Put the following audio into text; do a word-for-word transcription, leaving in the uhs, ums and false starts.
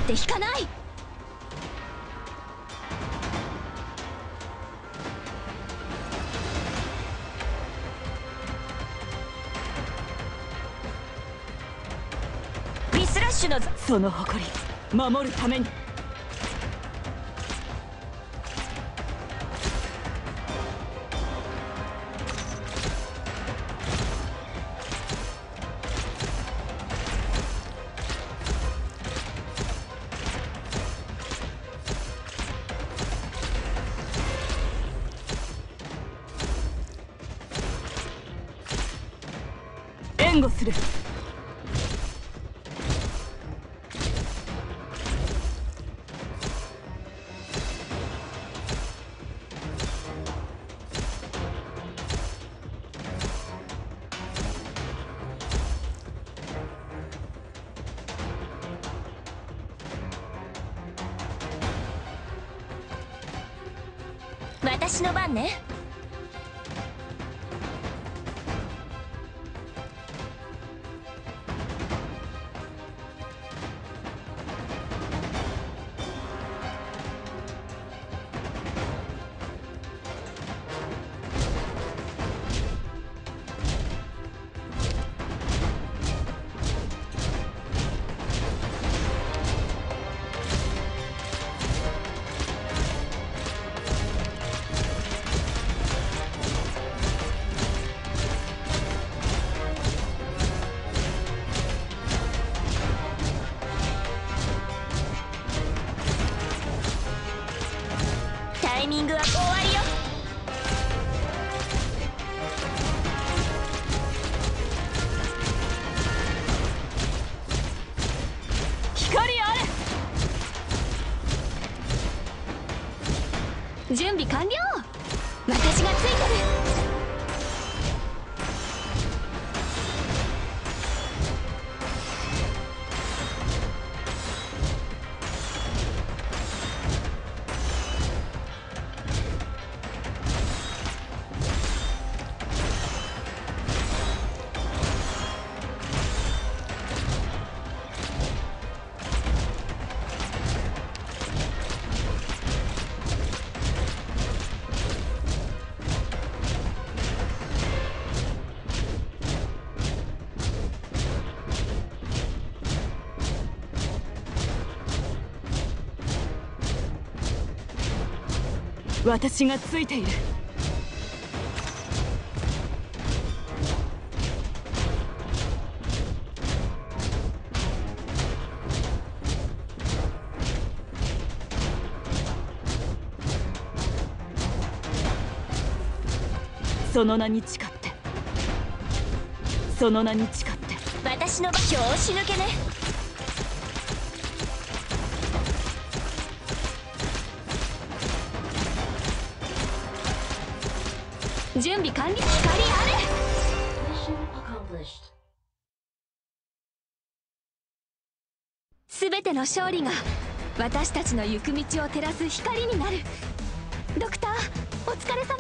って引かない。ビスラッシュのその誇り守るために。援護する。私の番ね。タイミングは終わりよ。光あれ。準備完了。私がついてる。私がついている。その名に誓って、その名に誓って。私の場所を押し抜けね。準備完了。光あれ。すべての勝利が私たちの行く道を照らす光になる。ドクター、お疲れ様。